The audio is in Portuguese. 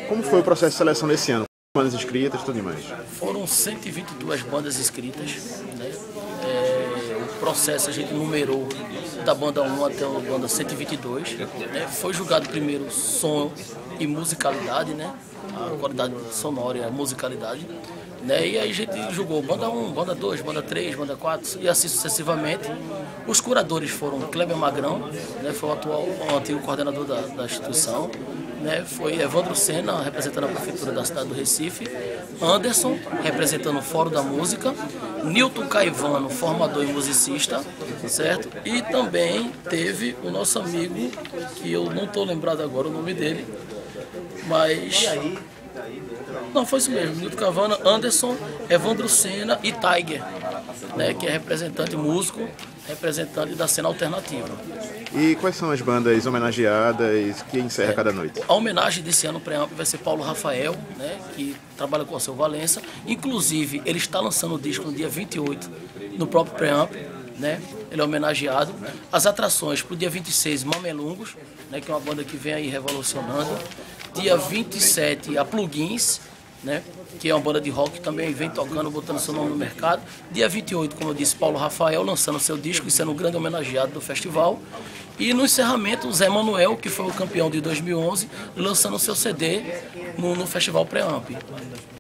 Como foi o processo de seleção desse ano? Bandas inscritas e tudo mais? Foram 122 bandas inscritas, né? O processo a gente numerou da banda 1 até a banda 122. Né? Foi julgado primeiro som e musicalidade, né? A qualidade sonora e a musicalidade. Né? E aí a gente julgou banda 1, banda 2, banda 3, banda 4 e assim sucessivamente. Os curadores foram Kleber Magrão, né? Foi o antigo coordenador da instituição. Né, foi Evandro Sena, representando a Prefeitura da cidade do Recife, Anderson, representando o Fórum da Música, Nilton Caivano, formador e musicista, certo? E também teve o nosso amigo, que eu não estou lembrado agora o nome dele, mas... Não, foi isso mesmo, Nilton Caivano, Anderson, Evandro Sena e Tiger, né, que é representante músico, representante da cena alternativa. E quais são as bandas homenageadas que encerra cada noite? A homenagem desse ano Preamp vai ser Paulo Rafael, né, que trabalha com o seu Valença. Inclusive, ele está lançando o disco no dia 28, no próprio Preamp, né? Ele é homenageado. As atrações para o dia 26, Mamelungos, né, que é uma banda que vem aí revolucionando. Dia 27, a Plugins, né, que é uma banda de rock que também vem tocando, botando seu nome no mercado. Dia 28, como eu disse, Paulo Rafael lançando seu disco e sendo um grande homenageado do festival. E no encerramento, o Zé Manuel, que foi o campeão de 2011, lançando seu CD no Festival Preamp.